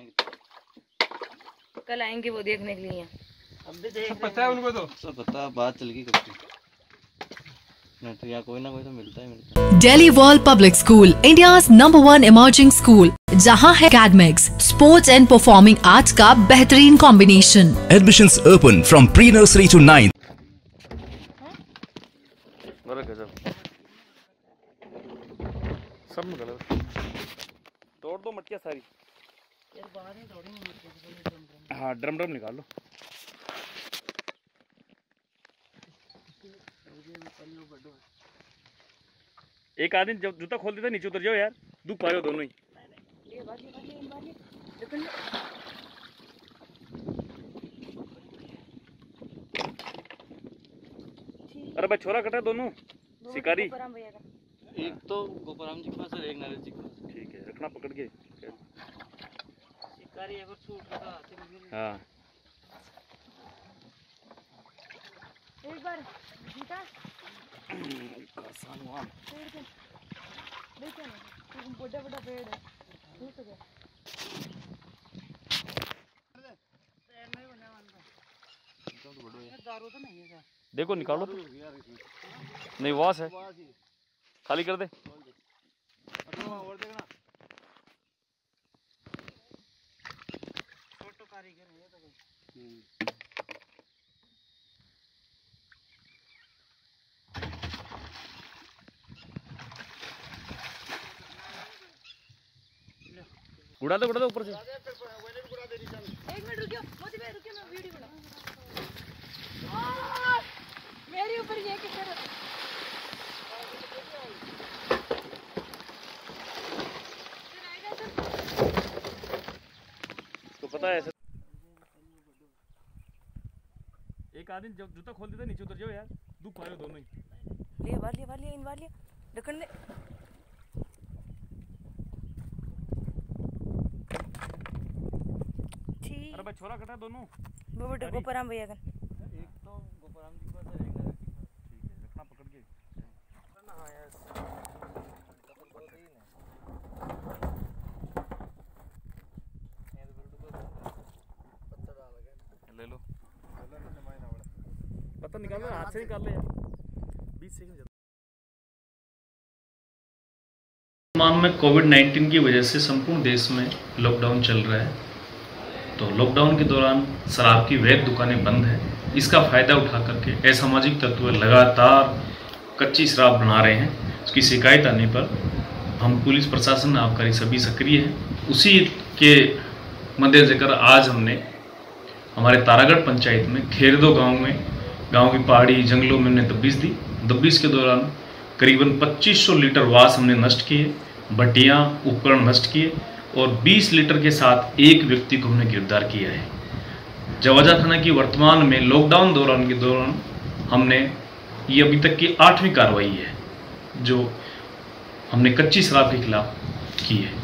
कल आएंगे वो देखने के लिए। अब भी देख पता है उनको, तो सब पता, बात चल गई कब की। नहीं तो यहाँ कोई ना कोई तो मिलता ही मिलता है। Delhi world public school, India's #1 emerging school, जहां है academics, sports and performing arts का बेहतरीन combination. Admissions open from pre-nursery to 9th. सब में कलर तोड़ दो मटकियाँ सारी। हाँ ड्रम निकाल लो। एक आदमी जब जूता खोल देता नीचे उतर जाओ यार, दुख पाए हो दोनों ही। अरे भाई छोरा कटा दोनों शिकारी। एक तो गोपाराम जी के पास है, एक नरेश जी के पास। ठीक है, रखना पकड़ के। शिकारी अगर छूट रहा हाँ एक बार जीता बड़ा बड़ा पेड़ है। देखो निकालो तो। नहीं वास है, खाली कर दे। फोटो कारीगर है तो उड़ा दो ऊपर से। एक मिनट रुकियो, मोदी भाई रुकियो, मैं वीडियो बना। मेरे ऊपर ये किसने रखा? तो पता है ऐसे एक आदमी जब जूता खोल देता नीचे उतर जाओ यार, दुख पाए हो दोनों ही। ले वाली इन वाली ढक्कन ले। अरे भाई छोरा कटा दोनों। वो बेटे गोपाराम भैया का। एक तो गोपाराम जी के पास है, एक नरेश जी के पास। ठीक है, रखना पकड़ के। हाँ यार ले लो पता निकाल लो, हाथ से निकाल ले यार। 20 सेकंड। वर्तमान में कोविड-19 की वजह से संपूर्ण देश में लॉकडाउन चल रहा है। तो लॉकडाउन के दौरान शराब की वैध दुकानें बंद हैं। इसका फायदा उठा करके असामाजिक तत्व लगातार कच्ची शराब बना रहे हैं। उसकी शिकायत आने पर हम पुलिस प्रशासन आबकारी सभी सक्रिय हैं। उसी के मद्देनजर आज हमने हमारे तारागढ़ पंचायत में खेरदो गांव की पहाड़ी जंगलों में हमने दबिश दी। दबिश के दौरान करीबन 2500 लीटर वास हमने नष्ट किए, भट्टियाँ उपकरण नष्ट किए और 20 लीटर के साथ एक व्यक्ति को हमने गिरफ्तार किया है। जवाजा थाना की वर्तमान में लॉकडाउन के दौरान हमने ये अभी तक की 8वीं कार्रवाई है जो हमने कच्ची शराब के खिलाफ की है।